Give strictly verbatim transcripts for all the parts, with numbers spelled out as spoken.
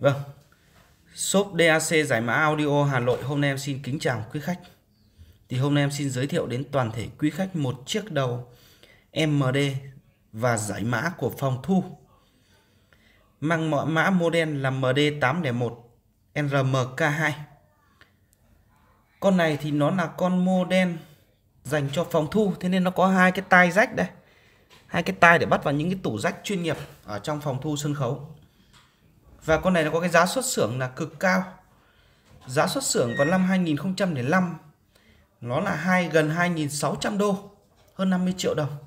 Vâng, shop đê a xê giải mã audio Hà Nội hôm nay em xin kính chào quý khách. Thì hôm nay em xin giới thiệu đến toàn thể quý khách một chiếc đầu em đê và giải mã của phòng thu. Mang mã model là em đê tám không một R M K hai. Con này thì nó là con model dành cho phòng thu, thế nên nó có hai cái tai rách đây. Hai cái tai để bắt vào những cái tủ rách chuyên nghiệp ở trong phòng thu sân khấu. Và con này nó có cái giá xuất xưởng là cực cao. Giá xuất xưởng vào năm hai nghìn không trăm lẻ năm nó là hai gần hai nghìn sáu trăm đô, hơn năm mươi triệu đồng.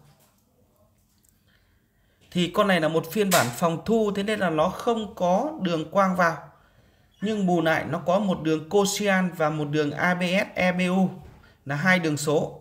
Thì con này là một phiên bản phòng thu, thế nên là nó không có đường quang vào. Nhưng bù lại nó có một đường Cosian và một đường a bê ét e bê u là hai đường số.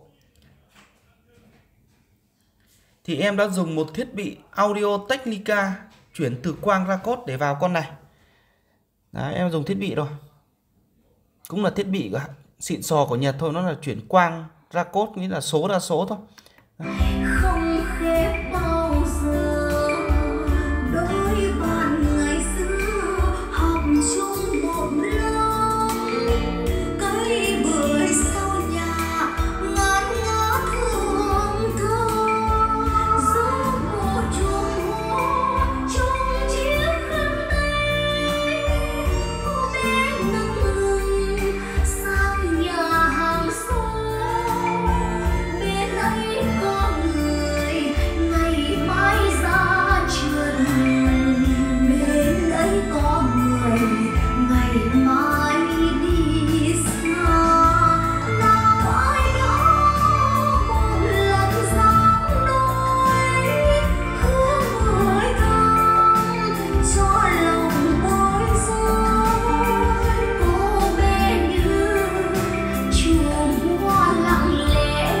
Thì em đã dùng một thiết bị Audio Technica chuyển từ quang ra cốt để vào con này. Đấy, em dùng thiết bị rồi. Cũng là thiết bị xịn sò của Nhật thôi, nó là chuyển quang ra cốt, nghĩa là số ra số thôi. Không khép bao giờ đôi bạn ngày xưa học chung một lớp, cây bưởi sau nhà ngát ngát hương thơm, gió một chuông hoa trong chiếc khăn tay, cô bé nâng lưng sang nhà hàng xóm, bên ấy có người ngày mai ra trường, bên ấy có người ngày mai đi xa. Nào ai đó một lần giang đôi hương người thơm cho lòng bối rối, cô bé như chùm hoa lặng lẽ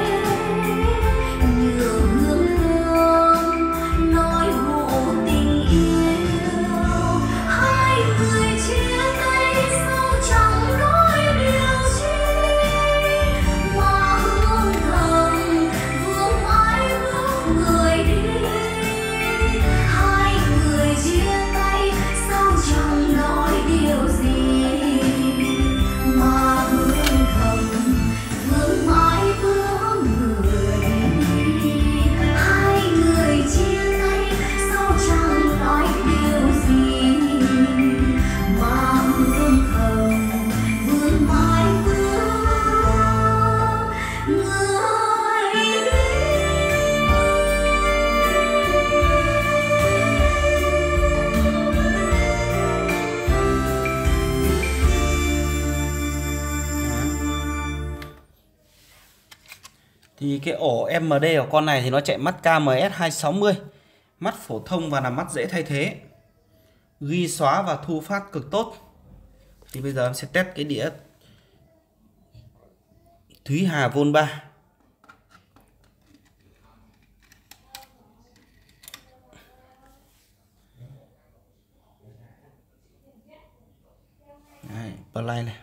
nhựa hương thơm nói hộ tình yêu. Hai người chia tay sau chẳng nói điều chi, mà hương thơm vương mãi bước người đi. Hai người chia tay sau chẳng nói điều gì, mà hương thơm vương mãi bước người đi. Hai người chia tay sau chẳng nói điều gì, mà hương thơm vương mãi bước người đi. Thì cái ổ em đê của con này thì nó chạy mắt K M S hai sáu mươi, mắt phổ thông và là mắt dễ thay thế, ghi xóa và thu phát cực tốt. Thì bây giờ em sẽ test cái đĩa Thúy Hà Vol ba. Đấy, play này.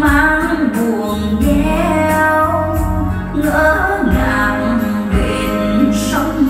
mang buồn gieo ngỡ ngàng bên sông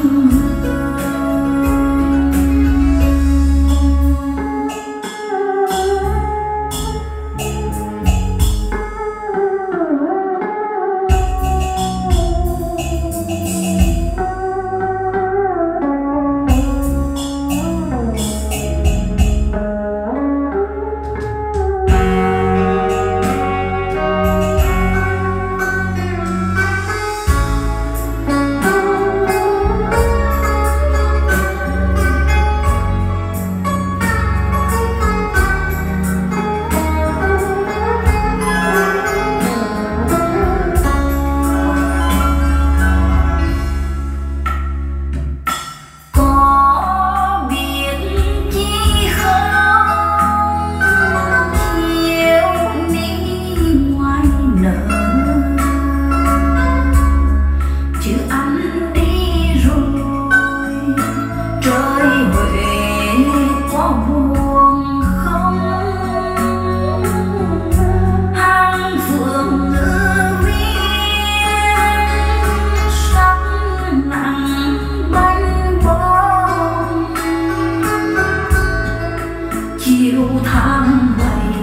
chiều tháng bảy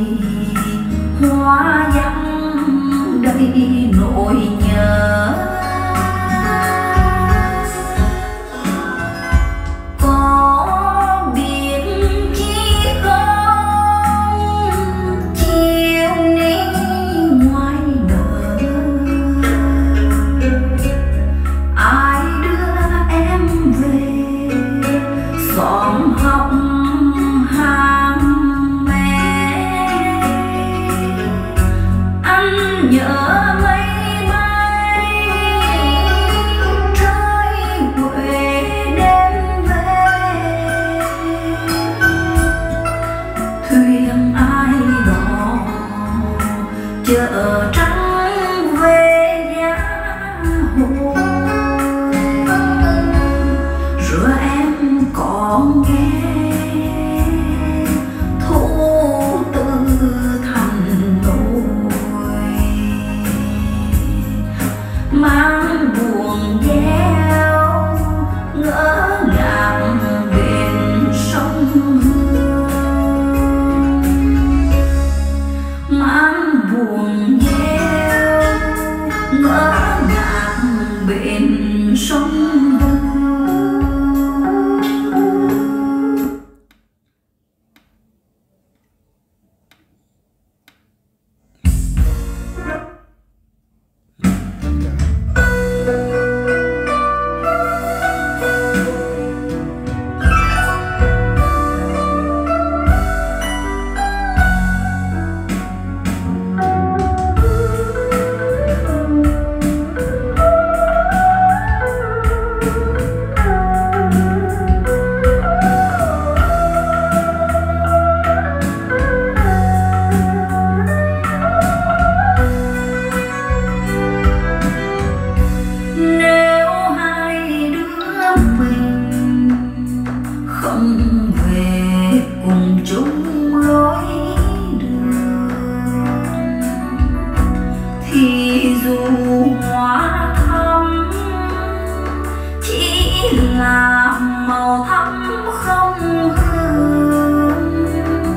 hoa vắng đầy nỗi nhớ. Có biết chi không chiều nay ngoài nở ai đưa em về xóm học nhớ mấy bay trôi quê đêm về thuyền ai đò chợ trắng về giá hồ rồi em còn nghe thu từ thành nỗi mang buồn gieo ngỡ ngàng bên sông Hương mang buồn gieo ngỡ ngàng bên sông Hương. Thì dù hoa thắm chỉ là màu thắm không hương,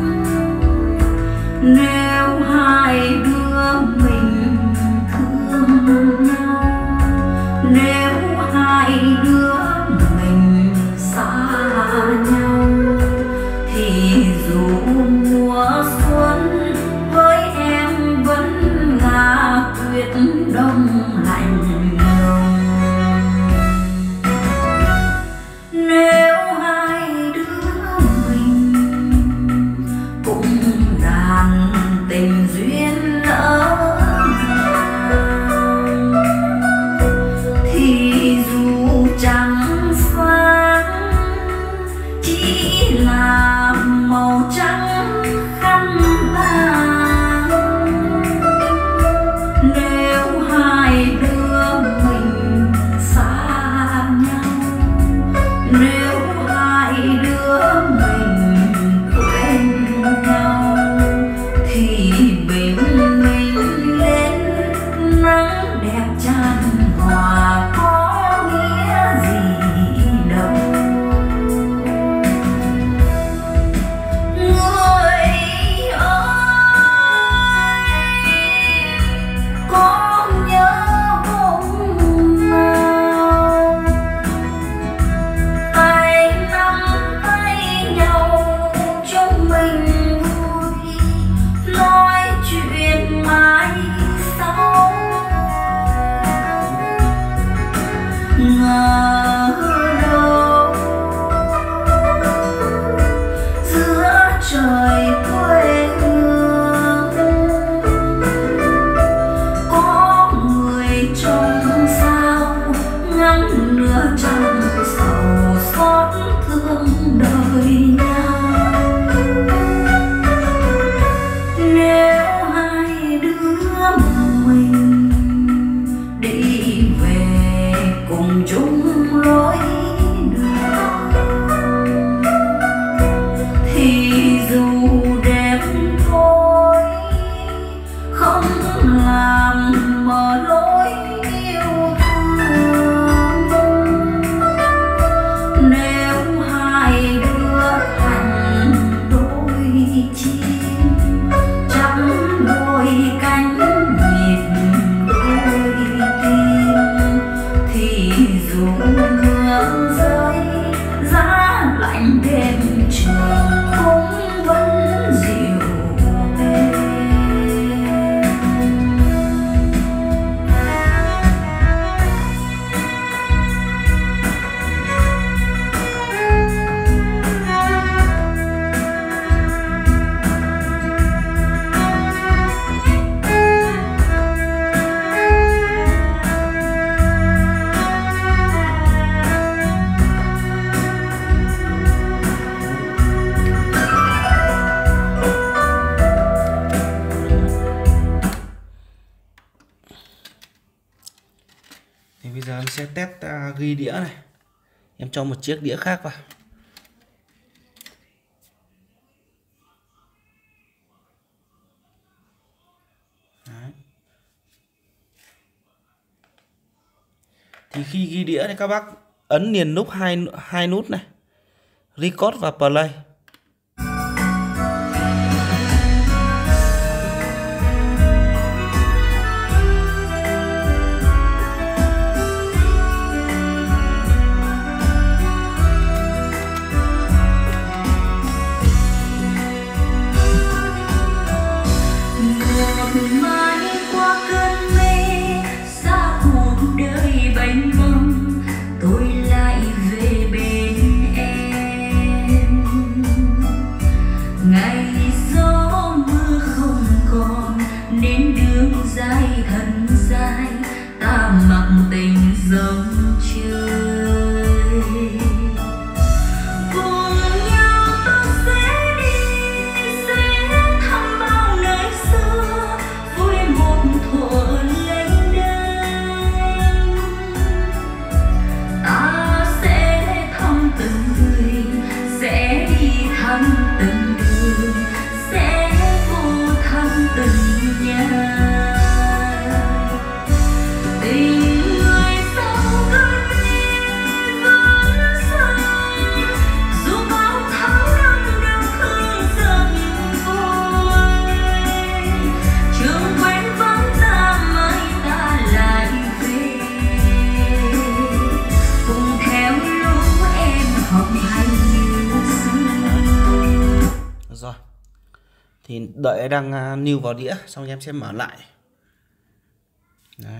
nếu hai đứa mình thương nhau, nếu hai đứa mình xa nhau, thì dù mùa xuân với em vẫn là quyết đông lạnh lùng. Nếu hai giờ em sẽ test uh, ghi đĩa này. Em cho một chiếc đĩa khác vào. Đấy. Thì khi ghi đĩa thì các bác ấn liền nút hai hai nút này, record và play. Dài thân dài ta mặc tình giống trời, cùng nhau ta sẽ đi sẽ thăm bao nơi xưa vui một thuở lênh đênh. Ta sẽ thăm từng người, sẽ đi thăm từng đường, sẽ vô thăm từng nhà. Rồi. Thì đợi đang uh, new vào đĩa xong em sẽ mở lại. Đấy.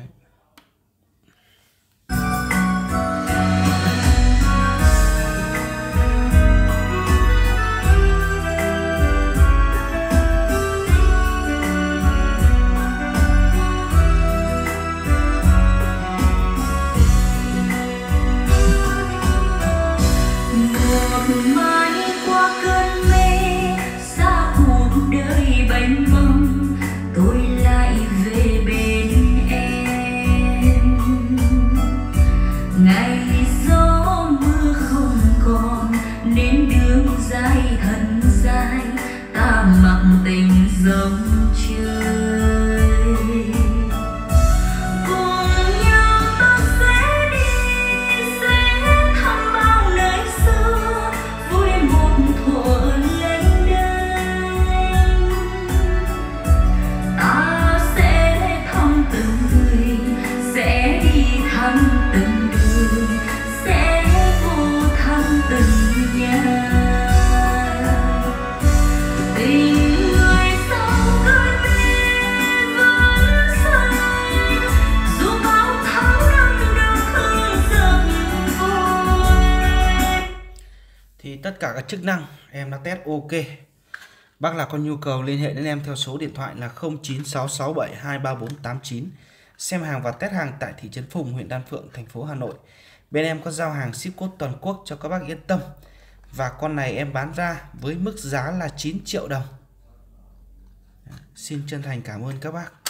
Dài thân dài ta mặc tình giống trời, cùng nhau ta sẽ đi sẽ thăm bao nơi xưa vui một thuở lênh đênh. Ta sẽ thăm từng người, sẽ đi thăm từng đường, sẽ vô thăm từng nhà. Thì tất cả các chức năng em đã test ok. Bác nào có nhu cầu liên hệ đến em theo số điện thoại là không chín sáu sáu bảy hai ba bốn tám chín. Xem hàng và test hàng tại thị trấn Phùng, huyện Đan Phượng, thành phố Hà Nội. Bên em có giao hàng ship code toàn quốc cho các bác yên tâm. Và con này em bán ra với mức giá là chín triệu đồng. Xin chân thành cảm ơn các bác.